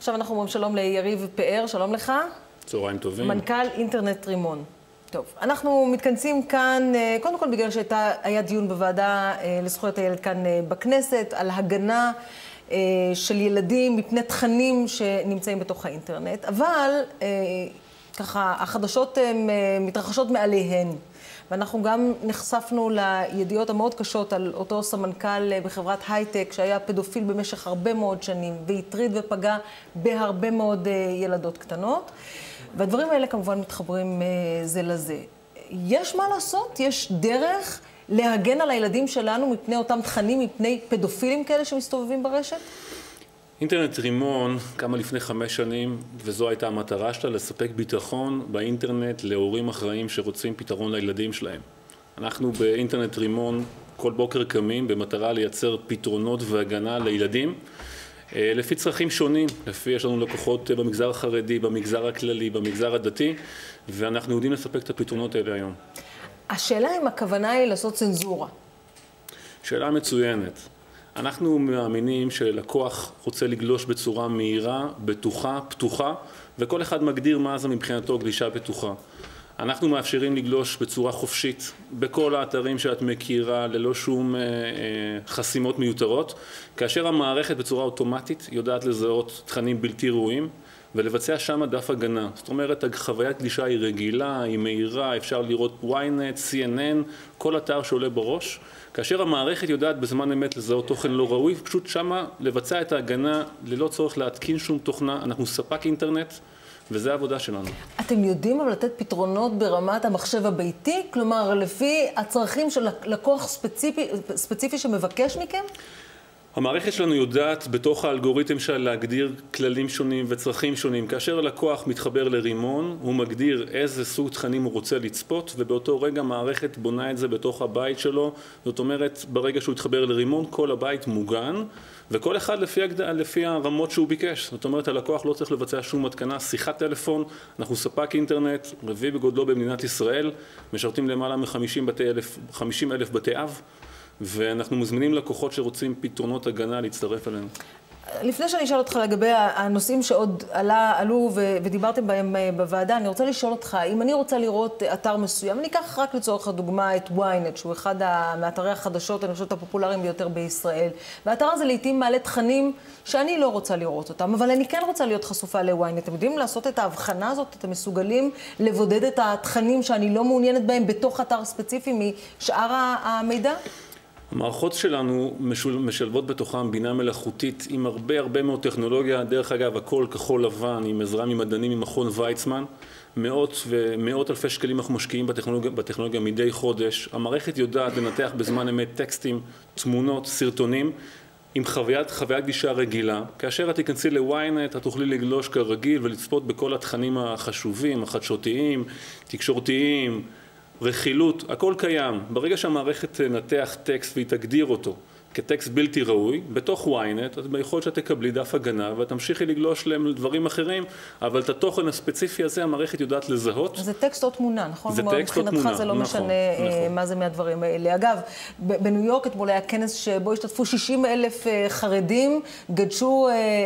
עכשיו אנחנו אומרים שלום ליריב פאר, שלום לך. צהריים טובים. מנכ"ל אינטרנט רימון. טוב, אנחנו מתכנסים כאן, קודם כל בגלל שהיה דיון בוועדה לזכויות הילד כאן בכנסת, על הגנה של ילדים מפני תכנים שנמצאים בתוך האינטרנט, אבל ככה החדשות מתרחשות מעליהן. ואנחנו גם נחשפנו לידיעות המאוד קשות על אותו סמנכ"ל בחברת הייטק שהיה פדופיל במשך הרבה מאוד שנים והטריד ופגע בהרבה מאוד ילדות קטנות. והדברים האלה כמובן מתחברים זה לזה. יש מה לעשות? יש דרך להגן על הילדים שלנו מפני אותם תכנים, מפני פדופילים כאלה שמסתובבים ברשת? אינטרנט רימון קמה לפני 5 שנים, וזו הייתה המטרה שלה, לספק ביטחון באינטרנט להורים אחראים שרוצים פתרון לילדים שלהם. אנחנו באינטרנט רימון כל בוקר קמים במטרה לייצר פתרונות והגנה לילדים, לפי צרכים שונים, יש לנו לקוחות במגזר החרדי, במגזר הכללי, במגזר הדתי, ואנחנו יודעים לספק את הפתרונות האלה היום. השאלה אם הכוונה היא לעשות צנזורה. שאלה מצוינת. אנחנו מאמינים שלקוח רוצה לגלוש בצורה מהירה, בטוחה, פתוחה, וכל אחד מגדיר מה זה מבחינתו גלישה בטוחה. אנחנו מאפשרים לגלוש בצורה חופשית, בכל האתרים שאת מכירה, ללא שום חסימות מיותרות, כאשר המערכת בצורה אוטומטית יודעת לזהות תכנים בלתי ראויים, ולבצע שם דף הגנה. זאת אומרת, חוויית גלישה היא רגילה, היא מהירה, אפשר לראות ynet, CNN, כל אתר שעולה בראש. כאשר המערכת יודעת בזמן אמת לזהות תוכן לא ראוי, פשוט שמה לבצע את ההגנה ללא צורך להתקין שום תוכנה. אנחנו ספק אינטרנט, וזה העבודה שלנו. אתם יודעים אבל לתת פתרונות ברמת המחשב הביתי? כלומר, לפי הצרכים של לקוח ספציפי שמבקש מכם? המערכת שלנו יודעת בתוך האלגוריתם שלה להגדיר כללים שונים וצרכים שונים. כאשר הלקוח מתחבר לרימון, הוא מגדיר איזה סוג תכנים הוא רוצה לצפות, ובאותו רגע המערכת בונה את זה בתוך הבית שלו. זאת אומרת, ברגע שהוא יתחבר לרימון, כל הבית מוגן, וכל אחד לפי הרמות שהוא ביקש. זאת אומרת, הלקוח לא צריך לבצע שום התקנה, שיחת טלפון. אנחנו ספק אינטרנט, רביעי בגודלו במדינת ישראל, משרתים למעלה מ-50,000 בתי אב, ואנחנו מזמינים לקוחות שרוצים פתרונות הגנה להצטרף אלינו. לפני שאני אשאל אותך לגבי הנושאים שעוד עלו ודיברתם בהם בוועדה, אני רוצה לשאול אותך, אם אני רוצה לראות אתר מסוים, אני אקח רק לצורך הדוגמה את ynet, שהוא אחד מאתרי החדשות, אני חושבת, הפופולריים ביותר בישראל. והאתר הזה לעתים מעלה תכנים שאני לא רוצה לראות אותם, אבל אני כן רוצה להיות חשופה ל-ynet. אתם יודעים לעשות את ההבחנה הזאת? אתם מסוגלים לבודד את התכנים שאני לא מעוניינת בהם בתוך אתר ספציפי משאר המידע? המערכות שלנו משלבות בתוכם בינה מלאכותית עם הרבה מאוד טכנולוגיה. דרך אגב, הכל כחול לבן, עם עזרה ממדענים ממכון ויצמן. מאות אלפי שקלים אנחנו משקיעים בטכנולוגיה מדי חודש. המערכת יודעת לנתח בזמן אמת טקסטים, תמונות, סרטונים, עם חוויית גישה רגילה. כאשר את תיכנסי ל-ynet, את תוכלי לגלוש כרגיל ולצפות בכל התכנים החשובים, החדשותיים, תקשורתיים, רכילות, הכל קיים. ברגע שהמערכת תנתח טקסט והיא תגדיר אותו כטקסט בלתי ראוי, בתוך ynet, את יכול שאת תקבלי דף הגנה ותמשיכי לגלוש להם לדברים אחרים, אבל את התוכן הספציפי הזה המערכת יודעת לזהות. זה טקסט או תמונה, נכון? זה טקסט או תמונה, מבחינתך זה לא משנה מה זה מהדברים האלה. אגב, בניו יורק אתמול היה כנס שבו השתתפו 60,000 חרדים, גדשו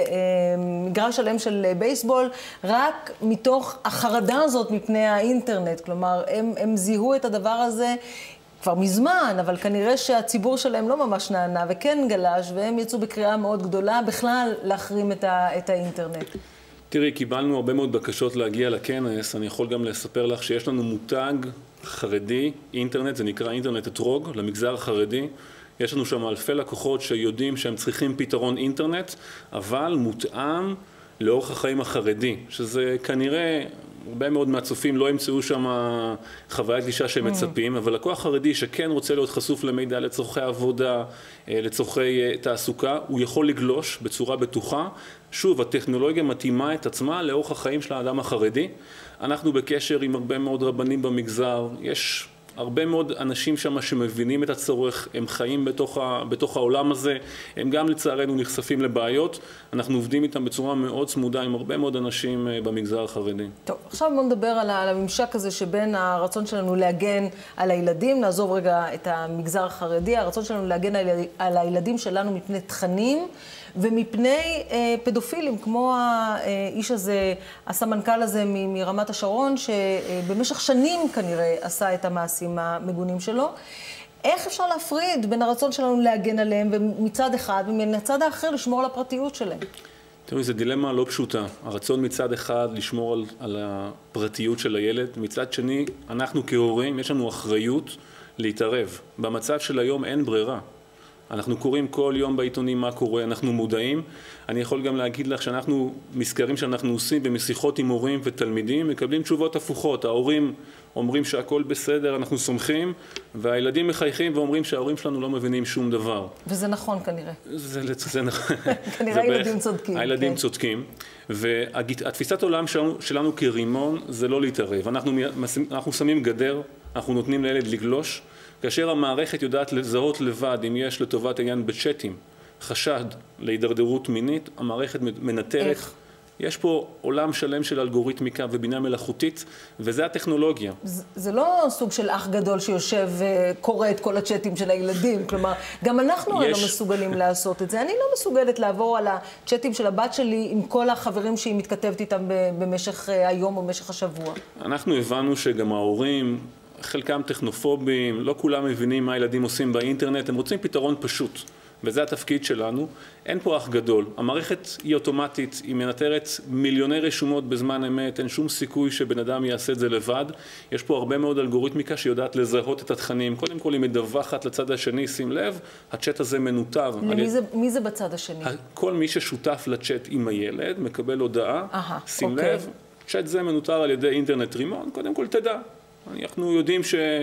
מגרש שלם של בייסבול, רק מתוך החרדה הזאת מפני האינטרנט. כלומר, הם זיהו את הדבר הזה כבר מזמן, אבל כנראה שהציבור שלהם לא ממש נענה וכן גלש, והם יצאו בקריאה מאוד גדולה בכלל להחרים את האינטרנט. תראי, קיבלנו הרבה מאוד בקשות להגיע לכנס. אני יכול גם לספר לך שיש לנו מותג חרדי, אינטרנט, זה נקרא אינטרנט אתרוג, למגזר החרדי. יש לנו שם אלפי לקוחות שיודעים שהם צריכים פתרון אינטרנט, אבל מותאם לאורח החיים החרדי, שזה כנראה הרבה מאוד מהצופים לא ימצאו שם חוויית גישה שהם מצפים, אבל לקוח חרדי שכן רוצה להיות חשוף למידע לצורכי עבודה, לצורכי תעסוקה, הוא יכול לגלוש בצורה בטוחה. שוב, הטכנולוגיה מתאימה את עצמה לאורח החיים של האדם החרדי. אנחנו בקשר עם הרבה מאוד רבנים במגזר, יש הרבה מאוד אנשים שם שמבינים את הצורך, הם חיים בתוך העולם הזה, הם גם לצערנו נחשפים לבעיות. אנחנו עובדים איתם בצורה מאוד צמודה עם הרבה מאוד אנשים במגזר החרדי. טוב, עכשיו בוא נדבר על הממשק הזה שבין הרצון שלנו להגן על הילדים, נעזוב רגע את המגזר החרדי, הרצון שלנו להגן על הילדים שלנו מפני תכנים, ומפני פדופילים, כמו האיש הזה, הסמנכ"ל הזה מרמת השרון, שבמשך שנים כנראה עשה את המעשים המגונים שלו. איך אפשר להפריד בין הרצון שלנו להגן עליהם מצד אחד, ומצד האחר לשמור על הפרטיות שלהם? תראו, זו דילמה לא פשוטה. הרצון מצד אחד לשמור על הפרטיות של הילד, מצד שני, אנחנו כהורים, יש לנו אחריות להתערב. במצב של היום אין ברירה. אנחנו קוראים כל יום בעיתונים מה קורה, אנחנו מודעים. אני יכול גם להגיד לך שאנחנו, מסקרים שאנחנו עושים במשיחות עם הורים ותלמידים, מקבלים תשובות הפוכות. ההורים אומרים שהכל בסדר, אנחנו סומכים, והילדים מחייכים ואומרים שההורים שלנו לא מבינים שום דבר. וזה נכון כנראה. זה נכון. כנראה הילדים צודקים. הילדים צודקים. והתפיסת העולם שלנו כרימון זה לא להתערב. אנחנו שמים גדר, אנחנו נותנים לילד לגלוש, כאשר המערכת יודעת לזהות לבד, אם יש לטובת העניין בצ'אטים, חשד להידרדרות מינית, המערכת מנטרת. איך? יש פה עולם שלם של אלגוריתמיקה ובינה מלאכותית, וזה הטכנולוגיה. זה לא סוג של אח גדול שיושב וקורא את כל הצ'אטים של הילדים, כלומר, גם אנחנו לא מסוגלים לעשות את זה. אני לא מסוגלת לעבור על הצ'אטים של הבת שלי עם כל החברים שהיא מתכתבת איתם במשך היום או במשך השבוע. אנחנו הבנו שגם ההורים, חלקם טכנופובים, לא כולם מבינים מה הילדים עושים באינטרנט, הם רוצים פתרון פשוט. וזה התפקיד שלנו. אין פה אח גדול. המערכת היא אוטומטית, היא מנטרת מיליוני רשומות בזמן אמת, אין שום סיכוי שבן אדם יעשה את זה לבד. יש פה הרבה מאוד אלגוריתמיקה שיודעת לזהות את התכנים. קודם כל היא מדווחת לצד השני, שים לב, הצ'אט הזה מנוטר. מי זה בצד השני? כל מי ששותף לצ'אט עם הילד מקבל הודעה, שים לב, צ'אט זה מנוטר על ידי אינטרנט רימון, קודם כל תדע. אנחנו יודעים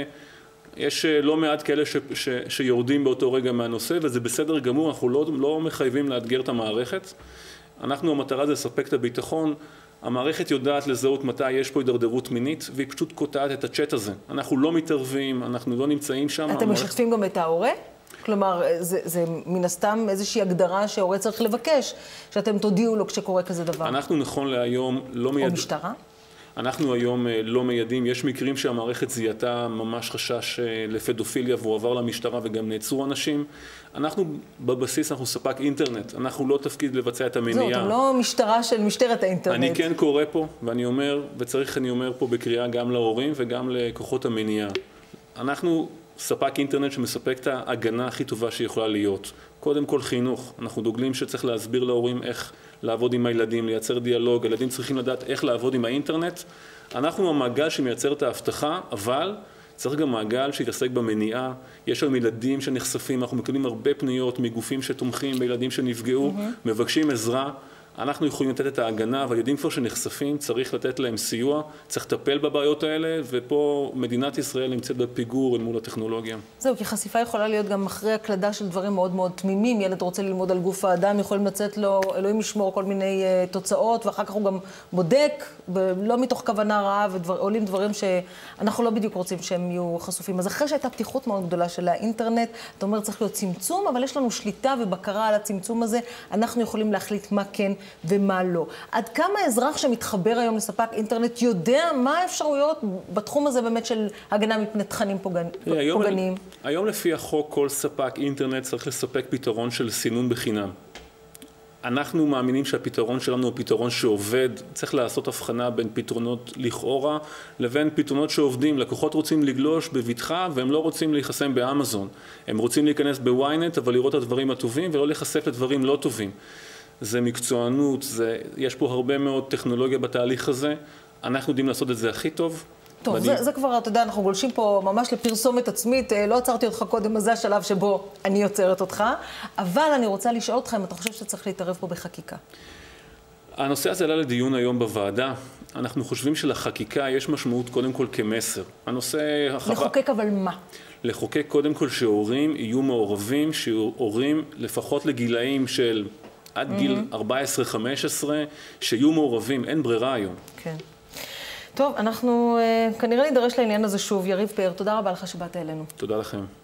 יש לא מעט כאלה שיורדים באותו רגע מהנושא, וזה בסדר גמור, אנחנו לא מחייבים לאתגר את המערכת. המטרה זה לספק את הביטחון. המערכת יודעת לזהות מתי יש פה הידרדרות מינית, והיא פשוט קוטעת את הצ'אט הזה. אנחנו לא מתערבים, אנחנו לא נמצאים שם. אתם משתפים גם את ההורה? כלומר, זה מן הסתם איזושהי הגדרה שההורה צריך לבקש, שאתם תודיעו לו כשקורה כזה דבר. אנחנו נכון להיום לא מיידעים. או משטרה? אנחנו היום לא מיידעים, יש מקרים שהמערכת זיהתה ממש חשש לפדופיליה והוא עבר למשטרה וגם נעצרו אנשים. אנחנו בבסיס, אנחנו ספק אינטרנט, אנחנו לא תפקיד לבצע את המניעה. זאת, לא משטרה של משטרת האינטרנט. אני כן קורא פה, ואני אומר, אני אומר פה בקריאה גם להורים וגם לכוחות המניעה. אנחנו ספק אינטרנט שמספק את ההגנה הכי טובה שיכולה להיות. קודם כל חינוך, אנחנו דוגלים שצריך להסביר להורים איך לעבוד עם הילדים, לייצר דיאלוג, הילדים צריכים לדעת איך לעבוד עם האינטרנט. אנחנו המעגל שמייצר את ההבטחה, אבל צריך גם מעגל שיתעסק במניעה. יש לנו ילדים שנחשפים, אנחנו מקבלים הרבה פניות מגופים שתומכים בילדים שנפגעו, מבקשים עזרה. אנחנו יכולים לתת את ההגנה, אבל יודעים כבר שנחשפים, צריך לתת להם סיוע, צריך לטפל בבעיות האלה, ופה מדינת ישראל נמצאת בפיגור אל מול הטכנולוגיה. זהו, כי חשיפה יכולה להיות גם אחרי הקלדה של דברים מאוד מאוד תמימים. ילד רוצה ללמוד על גוף האדם, יכולים לצאת לו, אלוהים ישמור, כל מיני תוצאות, ואחר כך הוא גם בודק, לא מתוך כוונה רעה, ועולים דברים שאנחנו לא בדיוק רוצים שהם יהיו חשופים. אז אחרי שהייתה פתיחות מאוד גדולה של האינטרנט, אתה אומר, צריך להיות צמצום, אבל יש לנו שליטה ובקרה על הצמצום הזה. אנחנו יכולים להחליט מה כן ומה לא. עד כמה אזרח שמתחבר היום לספק אינטרנט יודע מה האפשרויות בתחום הזה באמת של הגנה מפני תכנים פוגעניים? היום לפי החוק כל ספק אינטרנט צריך לספק פתרון של סינון בחינם. אנחנו מאמינים שהפתרון שלנו הוא פתרון שעובד, צריך לעשות הבחנה בין פתרונות לכאורה לבין פתרונות שעובדים. לקוחות רוצים לגלוש בבטחה והם לא רוצים להיחסם באמזון. הם רוצים להיכנס בוויינט אבל לראות את הדברים הטובים ולא להיחשף לדברים לא טובים. זה מקצוענות, יש פה הרבה מאוד טכנולוגיה בתהליך הזה, אנחנו יודעים לעשות את זה הכי טוב. טוב, זה כבר, אתה יודע, אנחנו גולשים פה ממש לפרסומת עצמית, לא עצרתי אותך קודם, אז זה השלב שבו אני יוצרת אותך, אבל אני רוצה לשאול אותך אם אתה חושב שצריך להתערב פה בחקיקה. הנושא הזה עלה לדיון היום בוועדה, אנחנו חושבים שלחקיקה יש משמעות קודם כל כמסר. לחוקק אבל מה? לחוקק קודם כל שהורים יהיו מעורבים, שהורים לפחות לגילאים של עד גיל 14-15, שיהיו מעורבים, אין ברירה היום. כן. טוב, אנחנו כנראה נידרש לעניין הזה שוב. יריב פאר, תודה רבה לך שבאת אלינו. תודה לכם.